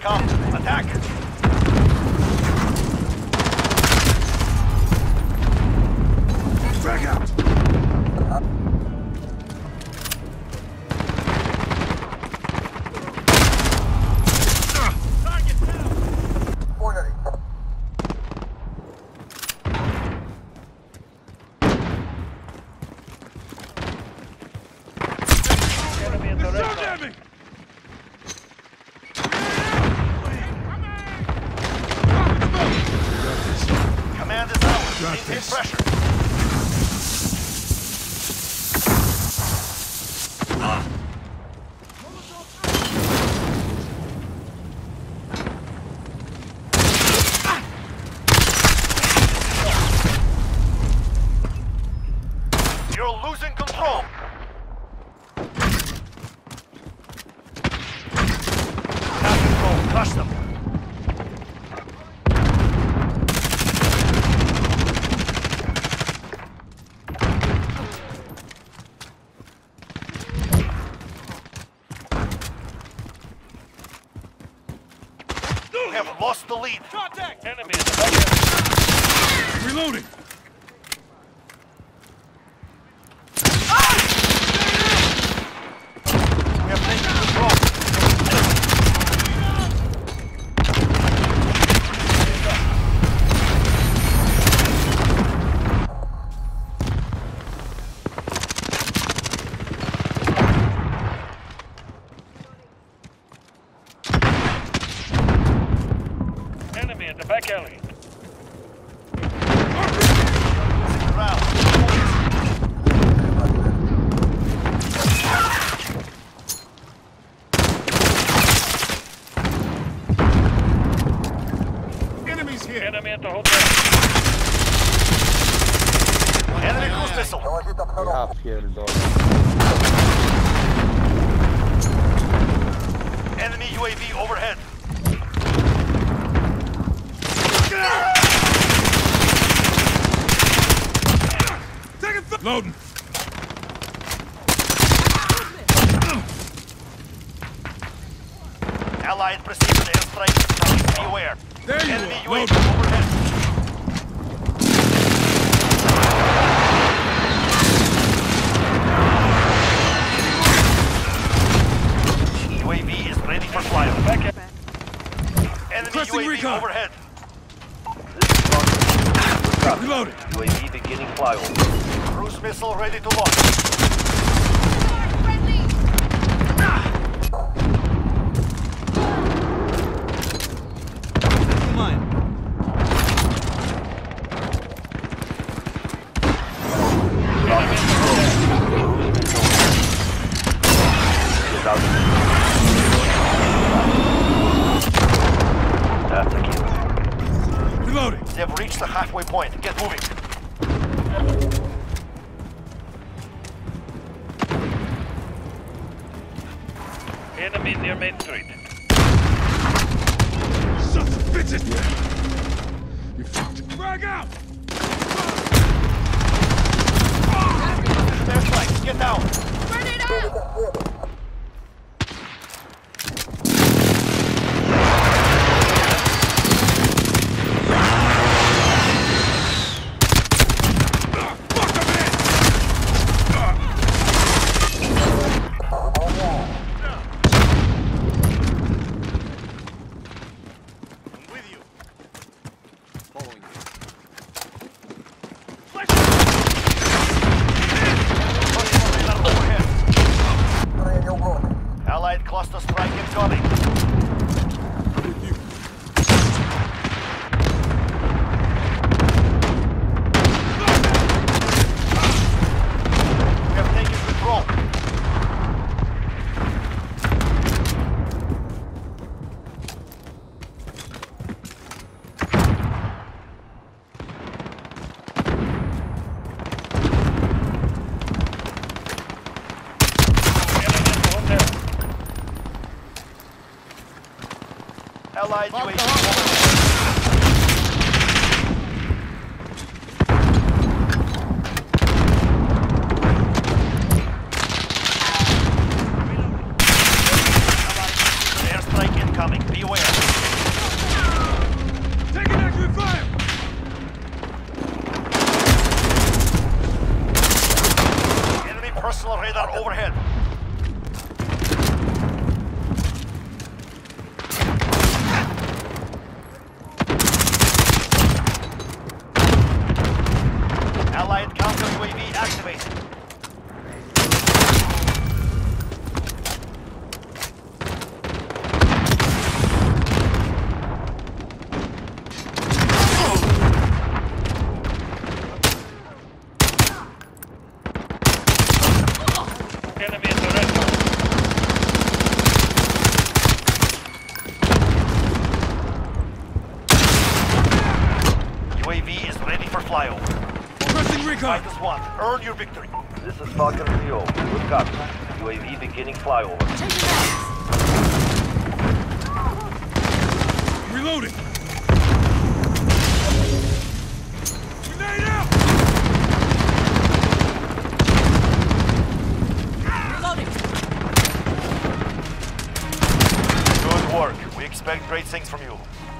come. Attack! Frag out! Command is ours. Maintain pressure. You're losing control. Have control. Crush them. We have lost the lead. Contact! Enemy in the back. Reloading! We have taken control. Enemy in the back alley. Enemies here! Enemy at the hotel. Enemy cruise missile. Ja pierdolę. Enemy UAV overhead. Loading! Allied precision airstrike. Beware. There you Enemy are. UAV Loading. overhead. UAV is ready for flyover. Enemy Requesting UAV recon. overhead. Reloading! UAV beginning flyover. Cruise missile ready to launch. Reloading! They have reached the halfway point. Get moving. Enemy near Main Street. Son of bitches! You fucked! Frag out! Airstrike, get down. Allied cluster strike incoming. We have taken control. Allied UAV airstrike incoming. Beware. flyover. Pressing recon. -1. Earn your victory. This is Falcon 3-0. Good copy. UAV beginning flyover. Reloading. Grenade out. Good work. We expect great things from you.